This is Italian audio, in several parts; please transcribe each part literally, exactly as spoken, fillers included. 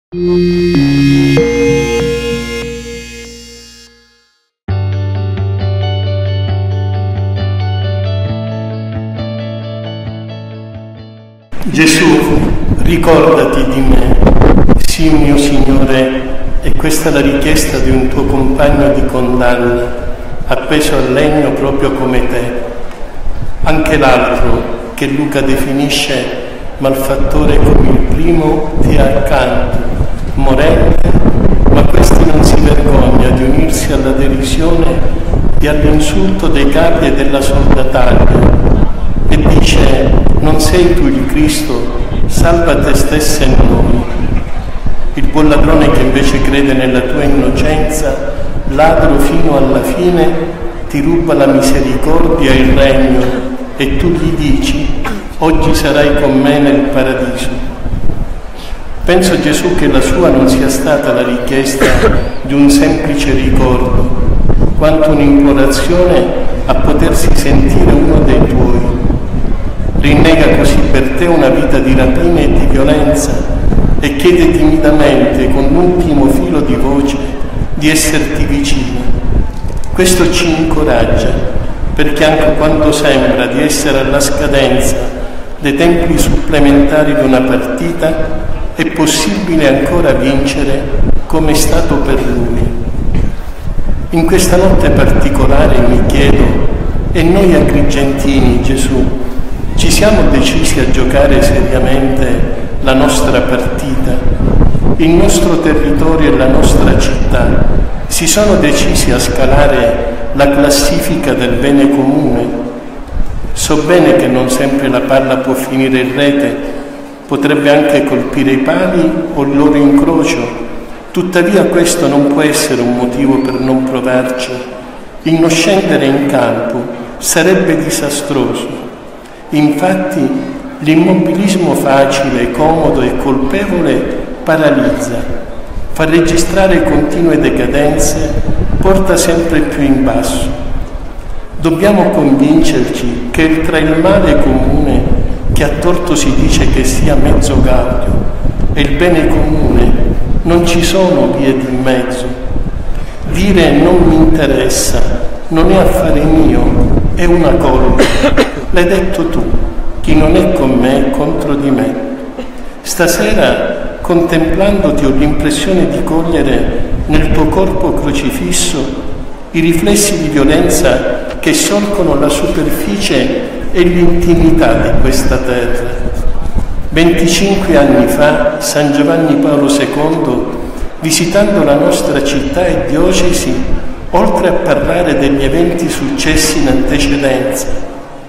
Gesù, ricordati di me. Sì, mio Signore, e questa è la richiesta di un tuo compagno di condanna, appeso al legno proprio come te. Anche l'altro, che Luca definisce malfattore come il primo, ti ha accanto, morente, ma questi non si vergogna di unirsi alla derisione e all'insulto dei capi e della soldataglia, e dice: non sei tu il Cristo, salva te stessa e noi. Il buon ladrone che invece crede nella tua innocenza, ladro fino alla fine, ti ruba la misericordia e il regno, e tu gli dici: oggi sarai con me nel paradiso. Penso a Gesù che la sua non sia stata la richiesta di un semplice ricordo, quanto un'implorazione a potersi sentire uno dei tuoi. Rinnega così per te una vita di rapina e di violenza e chiede timidamente, con l'ultimo filo di voce, di esserti vicino. Questo ci incoraggia, perché anche quando sembra di essere alla scadenza dei tempi supplementari di una partita, è possibile ancora vincere come è stato per Lui. In questa notte particolare mi chiedo: e noi agrigentini, Gesù, ci siamo decisi a giocare seriamente la nostra partita? Il nostro territorio e la nostra città si sono decisi a scalare la classifica del bene comune? So bene che non sempre la palla può finire in rete, potrebbe anche colpire i pali o il loro incrocio, tuttavia questo non può essere un motivo per non provarci. Il non scendere in campo sarebbe disastroso. Infatti l'immobilismo facile, comodo e colpevole paralizza, fa registrare continue decadenze, porta sempre più in basso. Dobbiamo convincerci che tra il male comune, che a torto si dice che sia mezzo gaudio, e il bene comune non ci sono vie di mezzo. Dire non mi interessa, non è affare mio, è una colpa. L'hai detto tu, chi non è con me è contro di me. Stasera, contemplandoti, ho l'impressione di cogliere nel tuo corpo crocifisso i riflessi di violenza che solcono la superficie e l'intimità di questa terra. venticinque anni fa, San Giovanni Paolo secondo, visitando la nostra città e diocesi, oltre a parlare degli eventi successi in antecedenza,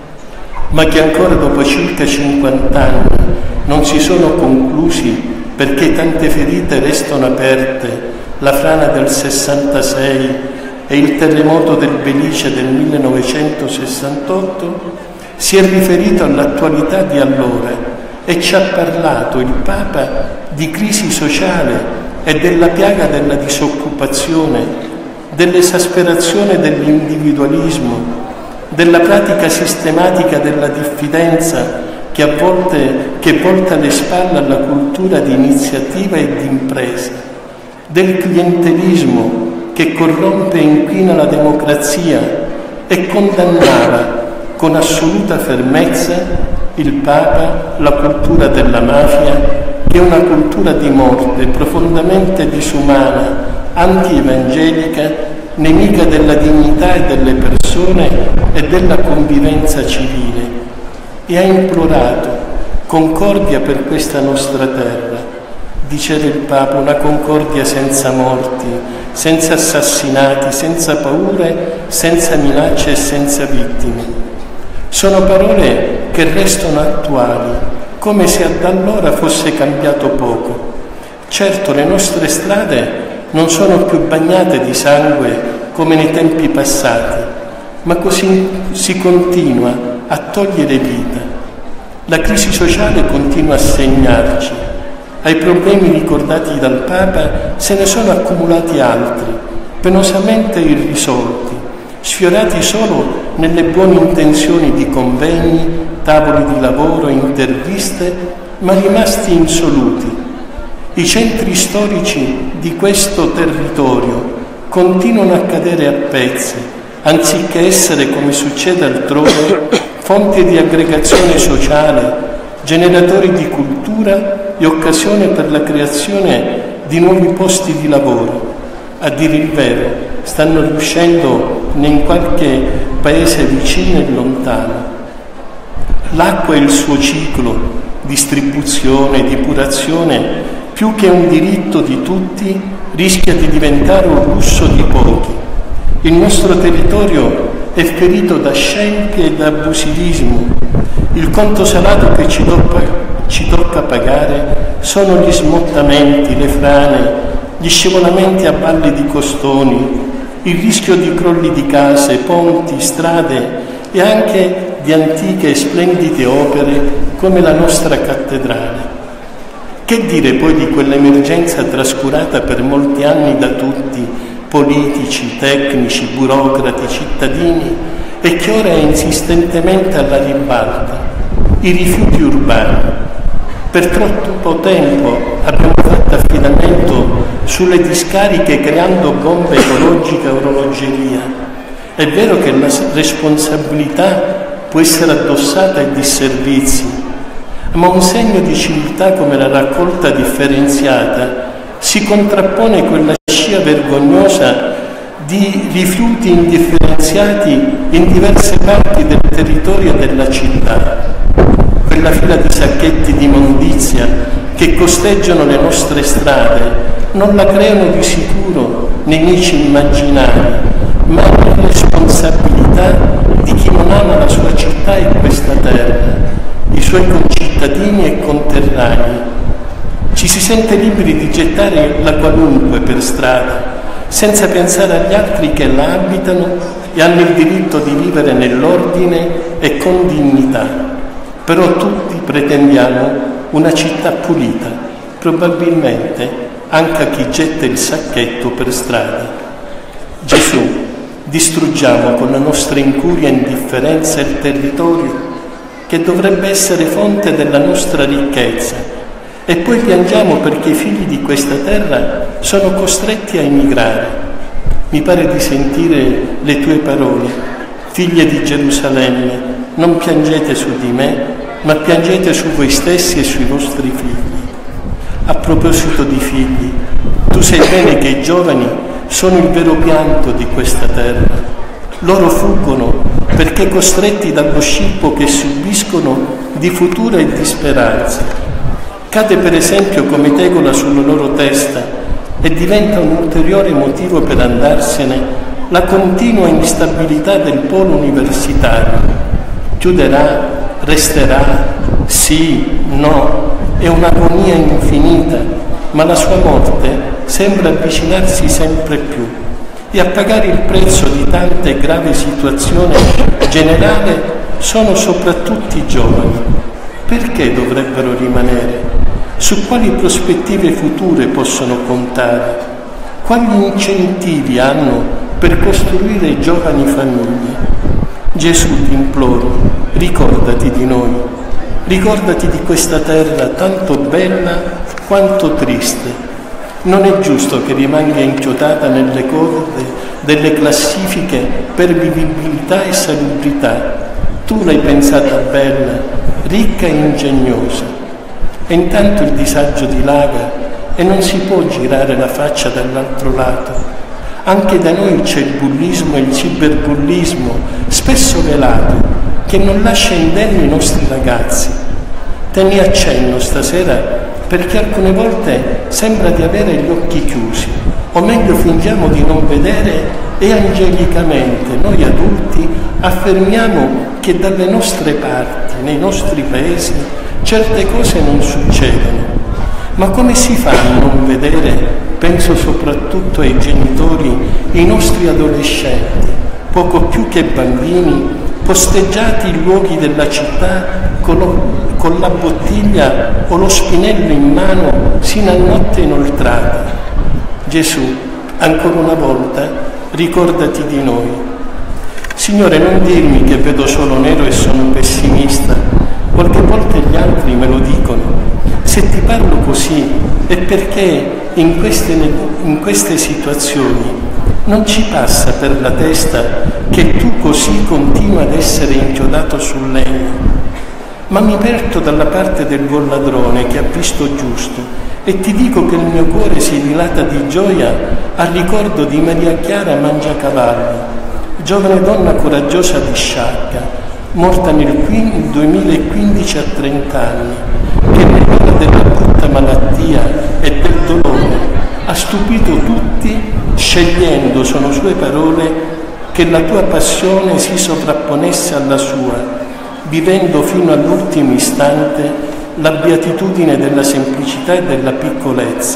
ma che ancora dopo circa cinquanta anni non si sono conclusi perché tante ferite restano aperte, la frana del sessantasei e il terremoto del Belice del millenovecentosessantotto, si è riferito all'attualità di allora e ci ha parlato il Papa di crisi sociale e della piaga della disoccupazione, dell'esasperazione dell'individualismo, della pratica sistematica della diffidenza che a volte che volta le spalle alla cultura di iniziativa e di impresa, del clientelismo che corrompe e inquina la democrazia, e condannava con assoluta fermezza il Papa la cultura della mafia, che è una cultura di morte profondamente disumana, anti-evangelica, nemica della dignità e delle persone e della convivenza civile, e ha implorato concordia per questa nostra terra. Diceva il Papa: una concordia senza morti, senza assassinati, senza paure, senza minacce e senza vittime. Sono parole che restano attuali, come se da allora fosse cambiato poco. Certo, le nostre strade non sono più bagnate di sangue come nei tempi passati, ma così si continua a togliere vita. La crisi sociale continua a segnarci. Ai problemi ricordati dal Papa se ne sono accumulati altri, penosamente irrisolti, sfiorati solo nelle buone intenzioni di convegni, tavoli di lavoro, interviste, ma rimasti insoluti. I centri storici di questo territorio continuano a cadere a pezzi, anziché essere, come succede altrove, fonti di aggregazione sociale, generatori di cultura e occasione per la creazione di nuovi posti di lavoro. A dire il vero, stanno riuscendo in qualche paese vicino e lontano. L'acqua e il suo ciclo, distribuzione, depurazione, più che un diritto di tutti, rischia di diventare un lusso di pochi. Il nostro territorio è ferito da scempi e da abusivismo. Il conto salato che ci tocca, ci tocca pagare sono gli smottamenti, le frane, gli scivolamenti a valle di costoni, il rischio di crolli di case, ponti, strade e anche di antiche e splendide opere come la nostra cattedrale. Che dire poi di quell'emergenza trascurata per molti anni da tutti, politici, tecnici, burocrati, cittadini, e che ora è insistentemente alla ribalta, i rifiuti urbani. Per troppo tempo abbiamo fatto affidamento sulle discariche creando bombe ecologiche a orologeria. È vero che la responsabilità può essere addossata ai disservizi, ma un segno di civiltà come la raccolta differenziata si contrappone a quella scia vergognosa di rifiuti indifferenziati in diverse parti del territorio della città. Quella fila di sacchetti di immondizia che costeggiano le nostre strade non la creano di sicuro nemici immaginari, ma è responsabilità di chi non ama la sua città e questa terra, i suoi concittadini e conterranei. Ci si sente liberi di gettare la qualunque per strada, senza pensare agli altri che la abitano e hanno il diritto di vivere nell'ordine e con dignità. Però tutti pretendiamo una città pulita, probabilmente anche a chi getta il sacchetto per strada. Gesù, distruggiamo con la nostra incuria e indifferenza il territorio che dovrebbe essere fonte della nostra ricchezza, e poi piangiamo perché i figli di questa terra sono costretti a emigrare. Mi pare di sentire le tue parole: figlie di Gerusalemme, non piangete su di me, ma piangete su voi stessi e sui vostri figli. A proposito di figli, tu sai bene che i giovani sono il vero pianto di questa terra. Loro fuggono perché costretti dallo scippo che subiscono di futuro e di speranza. Cade per esempio come tegola sulla loro testa e diventa un ulteriore motivo per andarsene la continua instabilità del polo universitario. Chiuderà, resterà, sì, no, è un'agonia infinita, ma la sua morte sembra avvicinarsi sempre più, e a pagare il prezzo di tanta e grave situazione generale sono soprattutto i giovani. Perché dovrebbero rimanere? Su quali prospettive future possono contare? Quali incentivi hanno per costruire giovani famiglie? Gesù, ti imploro, ricordati di noi, ricordati di questa terra tanto bella quanto triste. Non è giusto che rimanga inchiodata nelle corde delle classifiche per vivibilità e salubrità. Tu l'hai pensata bella, ricca e ingegnosa. E intanto il disagio dilaga e non si può girare la faccia dall'altro lato. Anche da noi c'è il bullismo e il ciberbullismo, spesso velato, che non lascia indenni i nostri ragazzi. Te ne accenno stasera perché alcune volte sembra di avere gli occhi chiusi, o meglio fingiamo di non vedere, e angelicamente noi adulti affermiamo che dalle nostre parti, nei nostri paesi, certe cose non succedono. Ma come si fa a non vedere, penso soprattutto ai genitori, i nostri adolescenti, poco più che bambini, posteggiati in luoghi della città con, lo, con la bottiglia o lo spinello in mano sino a notte inoltrata? Gesù, ancora una volta, ricordati di noi. Signore, non dirmi che vedo solo nero e sono pessimista. Qualche volta gli altri me lo dicono. Se ti parlo così è perché in queste, in queste situazioni non ci passa per la testa che tu così continui ad essere inchiodato sul legno, ma mi verto dalla parte del buon ladrone che ha visto giusto e ti dico che il mio cuore si dilata di gioia al ricordo di Maria Chiara Mangiacavallo, giovane donna coraggiosa di Sciacca, morta nel duemilaquindici a trenta anni, che nell'ora della brutta malattia e del dolore ha stupito tutti scegliendo, sono sue parole, che la tua passione si sovrapponesse alla sua, vivendo fino all'ultimo istante la beatitudine della semplicità e della piccolezza.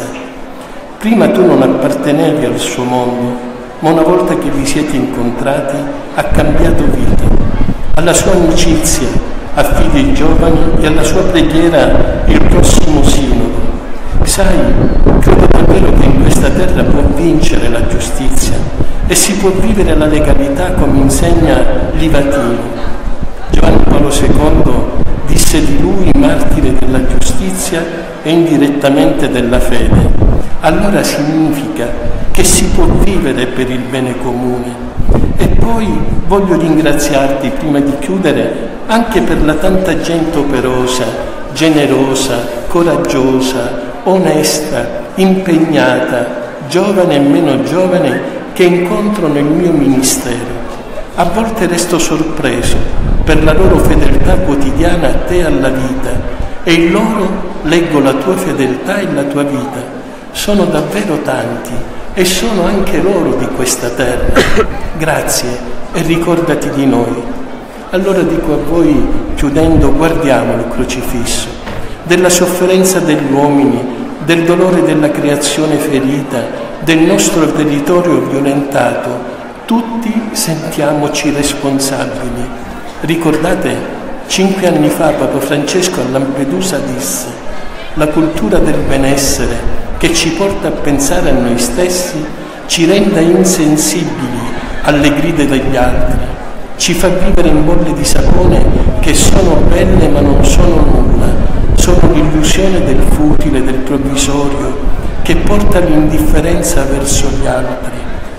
Prima tu non appartenevi al suo mondo, ma una volta che vi siete incontrati ha cambiato vita. Alla sua amicizia affidi i giovani e alla sua preghiera il prossimo sinodo. Sai, credo davvero che in questa terra può vincere la giustizia e si può vivere la legalità come insegna Livatino. Giovanni Paolo secondo disse di lui martire della giustizia e indirettamente della fede. Allora significa che si può vivere per il bene comune. E poi voglio ringraziarti, prima di chiudere, anche per la tanta gente operosa, generosa, coraggiosa, onesta, impegnata, giovane e meno giovane, che incontro nel mio ministero. A volte resto sorpreso per la loro fedeltà quotidiana a te e alla vita, e in loro leggo la tua fedeltà e la tua vita. Sono davvero tanti e sono anche loro di questa terra. Grazie e ricordati di noi. Allora dico a voi, chiudendo, guardiamo il crocifisso, della sofferenza degli uomini, del dolore della creazione ferita, del nostro territorio violentato. Tutti sentiamoci responsabili. Ricordate, cinque anni fa Papa Francesco a Lampedusa disse: la cultura del benessere che ci porta a pensare a noi stessi ci renda insensibili alle grida degli altri, ci fa vivere in bolle di sapone che sono belle ma non sono nulla, sono l'illusione del futile, del provvisorio, che porta all'indifferenza verso gli altri.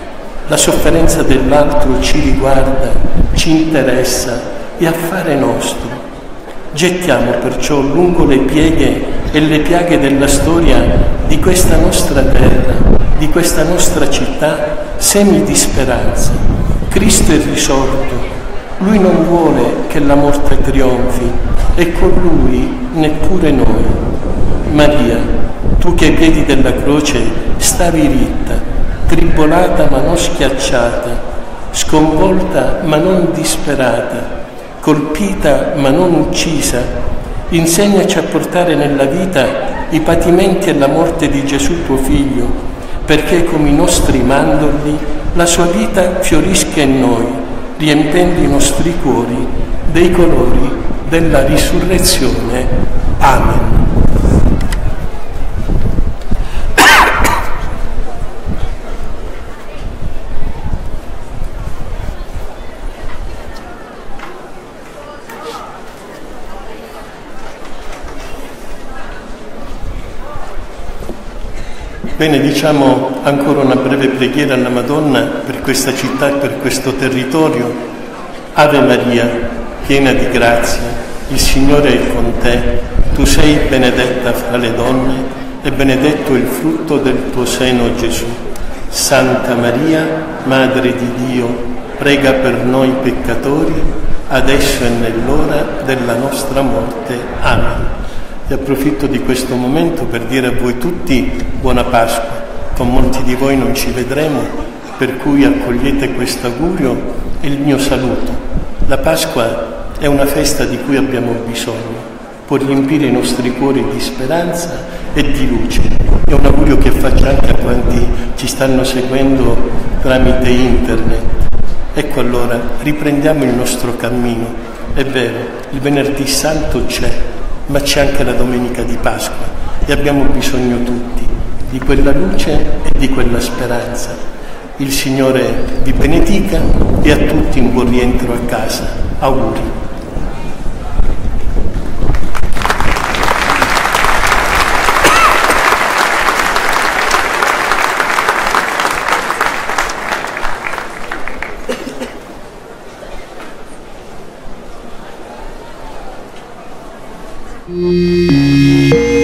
La sofferenza dell'altro ci riguarda, ci interessa, è affare nostro. Gettiamo perciò lungo le pieghe e le piaghe della storia di questa nostra terra, di questa nostra città, semi di speranza. Cristo è risorto. Lui non vuole che la morte trionfi e con Lui neppure noi. Maria, tu che ai piedi della croce stavi ritta, tribolata ma non schiacciata, sconvolta ma non disperata, colpita ma non uccisa, insegnaci a portare nella vita i patimenti e la morte di Gesù tuo Figlio, perché come i nostri mandorli la sua vita fiorisca in noi, riempendo i nostri cuori dei colori della risurrezione. Amen. Bene, diciamo ancora una breve preghiera alla Madonna per questa città e per questo territorio. Ave Maria, piena di grazia, il Signore è con te. Tu sei benedetta fra le donne e benedetto il frutto del tuo seno, Gesù. Santa Maria, Madre di Dio, prega per noi peccatori, adesso e nell'ora della nostra morte. Amen. E approfitto di questo momento per dire a voi tutti buona Pasqua. Con molti di voi non ci vedremo, per cui accogliete questo augurio e il mio saluto. La Pasqua è una festa di cui abbiamo bisogno, può riempire i nostri cuori di speranza e di luce. È un augurio che faccio anche a quanti ci stanno seguendo tramite internet. Ecco, allora, riprendiamo il nostro cammino. È vero, il venerdì santo c'è, ma c'è anche la domenica di Pasqua e abbiamo bisogno tutti di quella luce e di quella speranza. Il Signore vi benedica e a tutti un buon rientro a casa. Auguri. Thank you.